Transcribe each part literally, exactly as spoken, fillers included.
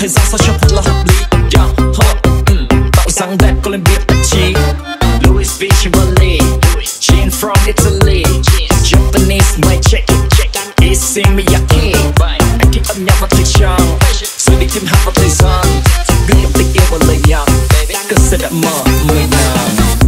thời gian sao cho thật là hợp lý. Yeah, huh, mm, tạo dáng đẹp có lên biết tạp chí. Louis V. Chevrolet, Jean from Italy, Japanese my check, Issey Miyake. Anh thích âm nhạc và thời trang, rồi đi thêm hát vào thời gian. Gửi nhầm tình yêu vào lời nhạc, cơn sẽ đã mở mười nào.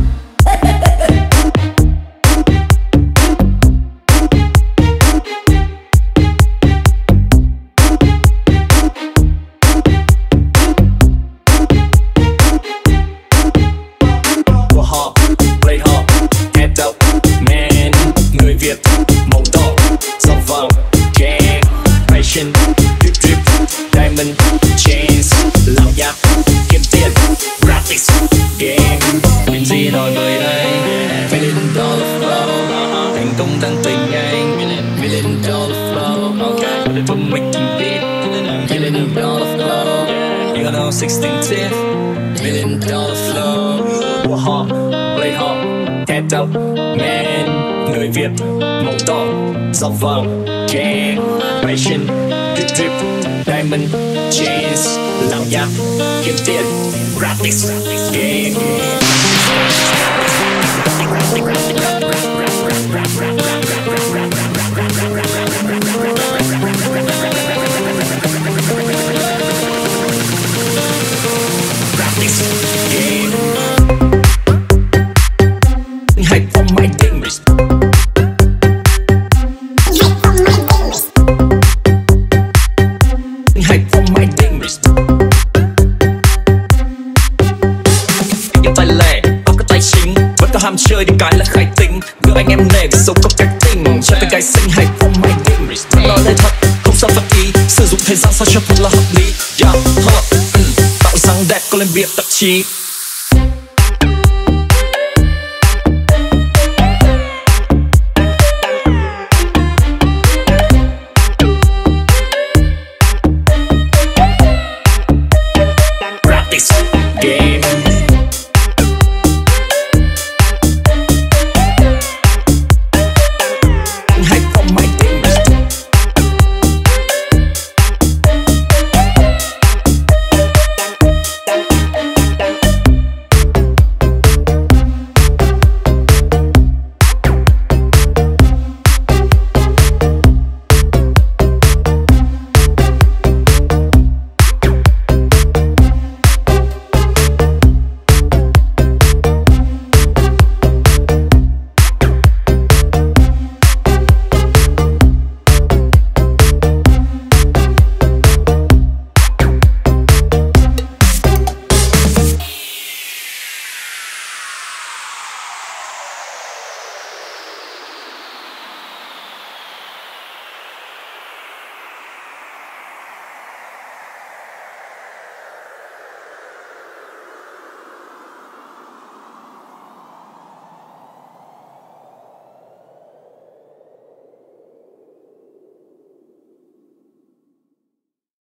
Việt màu đỏ dòng vàng gang fashion drip drip diamond chains làm nhạc kiếm tiền graphics game mình gì nói với đây million dollar flow thành công tăng tình nhanh million dollar flow okay from making beat million dollar flow you know sixteen tip million dollar flow work hard play hard head up man. Người Việt màu đỏ dòng vàng gang fashion drip drip diamond chains làm nhạc kiếm tiền graphics game. Graphics game. Hype for my gamers. Hype for my gamers. Cái tay lẻ, có cái tay chính, vẫn có ham chơi đến cái là khai tính. Đưa anh em nề để sống có cách tình. Cho tới cái xinh hype for my gamers. Nói lời thật, không sao vật ý. Sử dụng thời gian sao cho thật là hợp lý. Yeah, huh, mm, tạo dáng đẹp có lên biệt tạp chí.